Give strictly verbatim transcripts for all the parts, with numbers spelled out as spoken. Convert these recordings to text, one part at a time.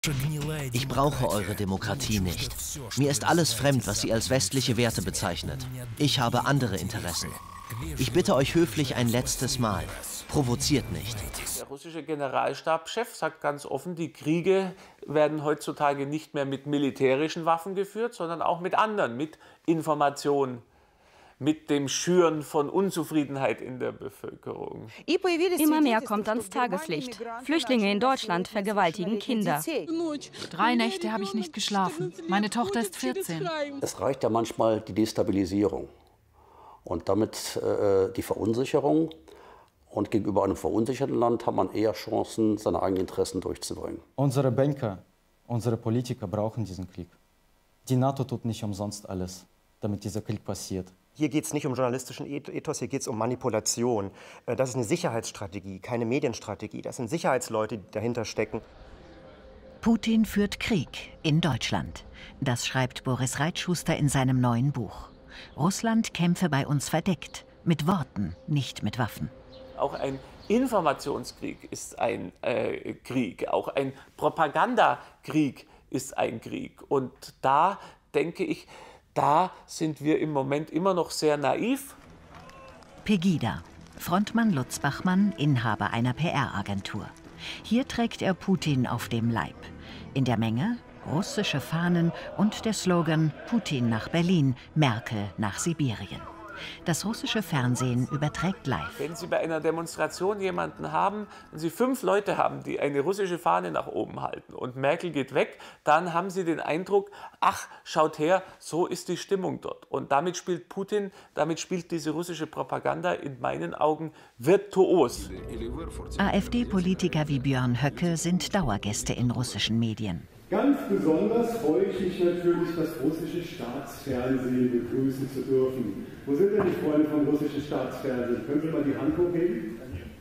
Ich brauche eure Demokratie nicht. Mir ist alles fremd, was ihr als westliche Werte bezeichnet. Ich habe andere Interessen. Ich bitte euch höflich ein letztes Mal. Provoziert nicht. Der russische Generalstabschef sagt ganz offen, die Kriege werden heutzutage nicht mehr mit militärischen Waffen geführt, sondern auch mit anderen, mit Information, mit dem Schüren von Unzufriedenheit in der Bevölkerung. Immer mehr kommt ans Tageslicht. Flüchtlinge in Deutschland vergewaltigen Kinder. Drei Nächte habe ich nicht geschlafen. Meine Tochter ist vierzehn. Es reicht ja manchmal die Destabilisierung und damit äh, die Verunsicherung. Und gegenüber einem verunsicherten Land hat man eher Chancen, seine eigenen Interessen durchzubringen. Unsere Banker, unsere Politiker brauchen diesen Krieg. Die NATO tut nicht umsonst alles, damit dieser Krieg passiert. Hier geht es nicht um journalistischen Ethos, hier geht es um Manipulation. Das ist eine Sicherheitsstrategie, keine Medienstrategie. Das sind Sicherheitsleute, die dahinter stecken. Putin führt Krieg in Deutschland. Das schreibt Boris Reitschuster in seinem neuen Buch. Russland kämpfe bei uns verdeckt, mit Worten, nicht mit Waffen. Auch ein Informationskrieg ist ein äh, Krieg, auch ein Propagandakrieg ist ein Krieg. Und da denke ich, da sind wir im Moment immer noch sehr naiv. Pegida, Frontmann Lutz Bachmann, Inhaber einer P R-Agentur. Hier trägt er Putin auf dem Leib. In der Menge russische Fahnen und der Slogan Putin nach Berlin, Merkel nach Sibirien. Das russische Fernsehen überträgt live. Wenn Sie bei einer Demonstration jemanden haben, wenn Sie fünf Leute haben, die eine russische Fahne nach oben halten und Merkel geht weg, dann haben Sie den Eindruck, ach, schaut her, so ist die Stimmung dort. Und damit spielt Putin, damit spielt diese russische Propaganda in meinen Augen virtuos. AfD-Politiker wie Björn Höcke sind Dauergäste in russischen Medien. Ganz besonders freue ich mich natürlich, das russische Staatsfernsehen begrüßen zu dürfen. Wo sind denn die Freunde vom russischen Staatsfernsehen? Können Sie mal die Hand hochheben?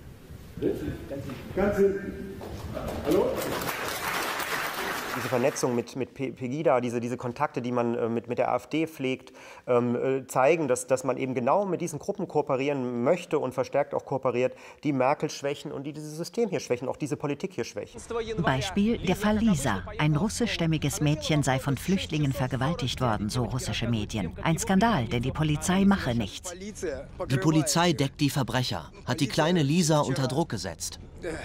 Ganz hinten. Hallo? Diese Vernetzung mit, mit Pegida, diese, diese Kontakte, die man äh, mit, mit der AfD pflegt, ähm, äh, zeigen, dass, dass man eben genau mit diesen Gruppen kooperieren möchte und verstärkt auch kooperiert, die Merkel schwächen und die dieses System hier schwächen, auch diese Politik hier schwächen. Beispiel der Fall Lisa. Ein russischstämmiges Mädchen sei von Flüchtlingen vergewaltigt worden, so russische Medien. Ein Skandal, denn die Polizei mache nichts. Die Polizei deckt die Verbrecher, hat die kleine Lisa unter Druck gesetzt.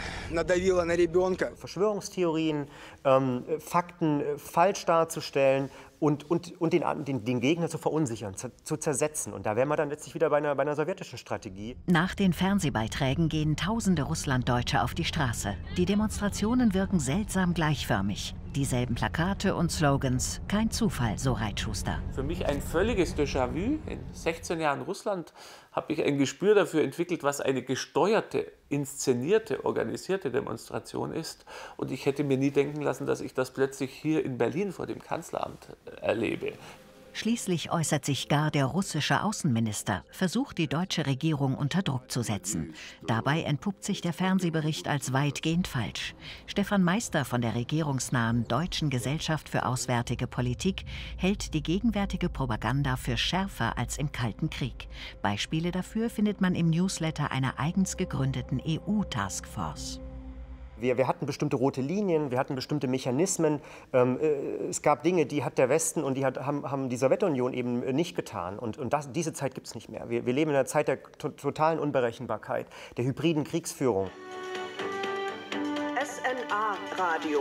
Verschwörungstheorien, ähm, Fakten äh, falsch darzustellen und, und, und den, den, den Gegner zu verunsichern, zu, zu zersetzen. Und da wären wir dann letztlich wieder bei einer, bei einer sowjetischen Strategie. Nach den Fernsehbeiträgen gehen tausende Russlanddeutsche auf die Straße. Die Demonstrationen wirken seltsam gleichförmig. Dieselben Plakate und Slogans, kein Zufall, so Reitschuster. Für mich ein völliges Déjà-vu. In sechzehn Jahren Russland habe ich ein Gespür dafür entwickelt, was eine gesteuerte, inszenierte, organisierte Demonstration ist. Und ich hätte mir nie denken lassen, dass ich das plötzlich hier in Berlin vor dem Kanzleramt erlebe. Schließlich äußert sich gar der russische Außenminister, versucht die deutsche Regierung unter Druck zu setzen. Dabei entpuppt sich der Fernsehbericht als weitgehend falsch. Stefan Meister von der regierungsnahen Deutschen Gesellschaft für Auswärtige Politik hält die gegenwärtige Propaganda für schärfer als im Kalten Krieg. Beispiele dafür findet man im Newsletter einer eigens gegründeten E U-Taskforce. Wir, wir hatten bestimmte rote Linien, wir hatten bestimmte Mechanismen. Ähm, äh, es gab Dinge, die hat der Westen und die hat, haben, haben die Sowjetunion eben nicht getan. Und, und das, diese Zeit gibt es nicht mehr. Wir, wir leben in einer Zeit der to totalen Unberechenbarkeit, der hybriden Kriegsführung. S N A-Radio.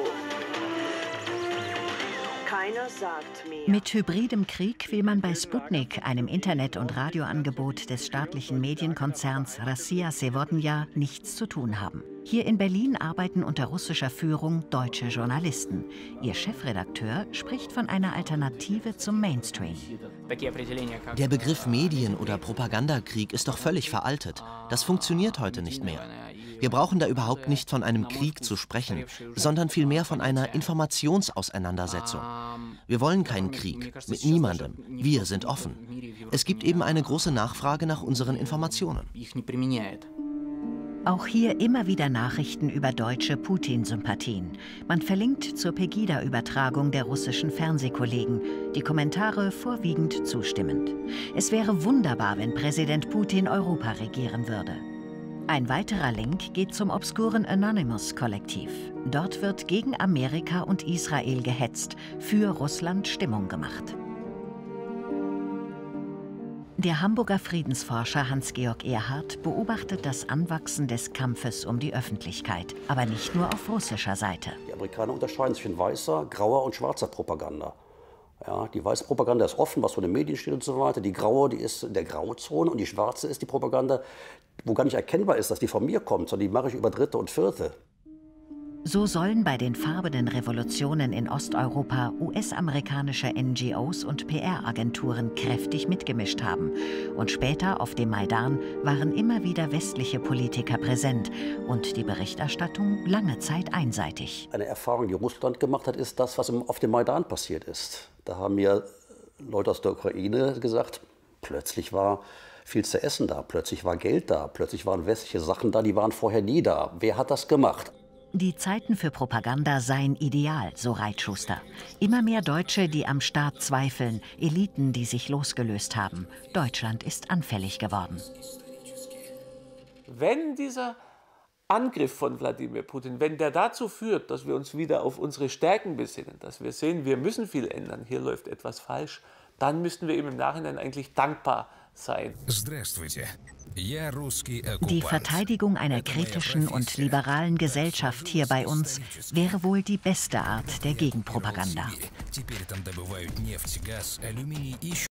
Keiner sagt mehr. Mit hybridem Krieg will man bei Sputnik, einem Internet- und Radioangebot des staatlichen Medienkonzerns Rossiya Sewodnja, nichts zu tun haben. Hier in Berlin arbeiten unter russischer Führung deutsche Journalisten. Ihr Chefredakteur spricht von einer Alternative zum Mainstream. Der Begriff Medien- oder Propagandakrieg ist doch völlig veraltet. Das funktioniert heute nicht mehr. Wir brauchen da überhaupt nicht von einem Krieg zu sprechen, sondern vielmehr von einer Informationsauseinandersetzung. Wir wollen keinen Krieg, mit niemandem. Wir sind offen. Es gibt eben eine große Nachfrage nach unseren Informationen. Auch hier immer wieder Nachrichten über deutsche Putin-Sympathien. Man verlinkt zur Pegida-Übertragung der russischen Fernsehkollegen. Die Kommentare vorwiegend zustimmend. Es wäre wunderbar, wenn Präsident Putin Europa regieren würde. Ein weiterer Link geht zum obskuren Anonymous-Kollektiv. Dort wird gegen Amerika und Israel gehetzt, für Russland Stimmung gemacht. Der Hamburger Friedensforscher Hans-Georg Erhardt beobachtet das Anwachsen des Kampfes um die Öffentlichkeit, aber nicht nur auf russischer Seite. Die Amerikaner unterscheiden zwischen weißer, grauer und schwarzer Propaganda. Ja, die weiße Propaganda ist offen, was von den Medien steht und so weiter. Die graue, die ist in der Grauzone, und die schwarze ist die Propaganda, wo gar nicht erkennbar ist, dass die von mir kommt, sondern die mache ich über Dritte und Vierte. So sollen bei den farbenen Revolutionen in Osteuropa U S-amerikanische N G Os und P R-Agenturen kräftig mitgemischt haben. Und später auf dem Maidan waren immer wieder westliche Politiker präsent und die Berichterstattung lange Zeit einseitig. Eine Erfahrung, die Russland gemacht hat, ist das, was auf dem Maidan passiert ist. Da haben mir Leute aus der Ukraine gesagt, plötzlich war viel zu essen da, plötzlich war Geld da, plötzlich waren westliche Sachen da, die waren vorher nie da. Wer hat das gemacht? Die Zeiten für Propaganda seien ideal, so Reitschuster. Immer mehr Deutsche, die am Staat zweifeln, Eliten, die sich losgelöst haben. Deutschland ist anfällig geworden. Wenn dieser Angriff von Wladimir Putin, wenn der dazu führt, dass wir uns wieder auf unsere Stärken besinnen, dass wir sehen, wir müssen viel ändern, hier läuft etwas falsch, dann müssten wir ihm im Nachhinein eigentlich dankbar sein. Die Verteidigung einer kritischen und liberalen Gesellschaft hier bei uns wäre wohl die beste Art der Gegenpropaganda.